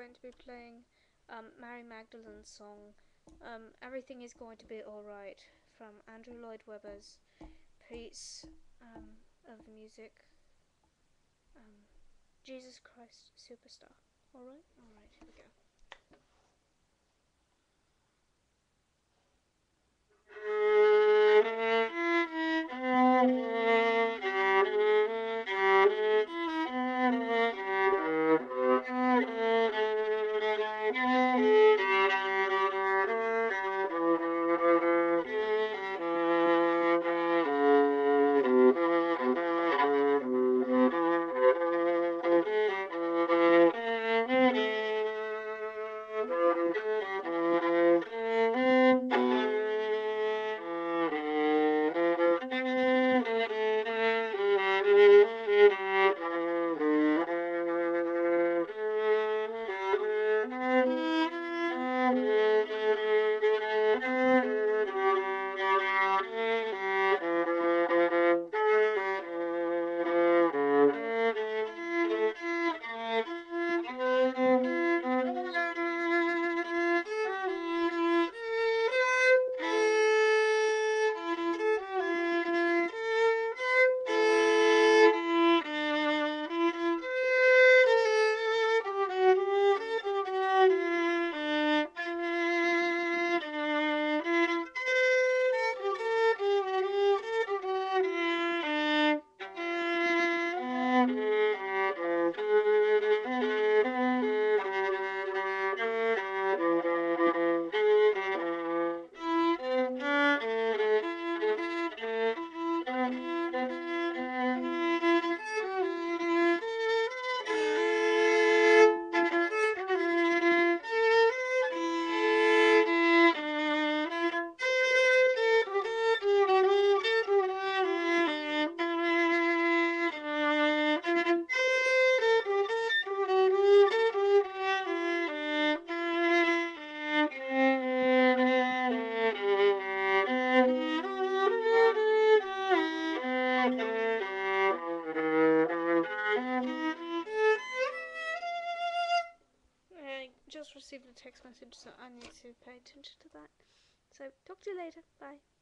going to be playing Mary Magdalene's song, Everything is Going to Be Alright, from Andrew Lloyd Webber's piece of music, Jesus Christ Superstar. Alright? Alright, here we go. I just received a text message, so I need to pay attention to that. So, talk to you later. Bye.